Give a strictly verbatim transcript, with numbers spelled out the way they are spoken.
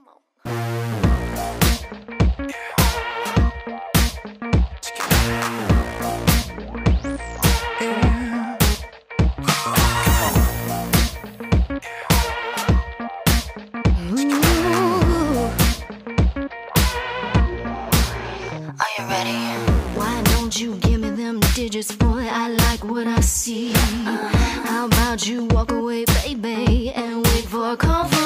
mão. Digits, boy, I like what I see. How about you walk away, baby, and wait for a call?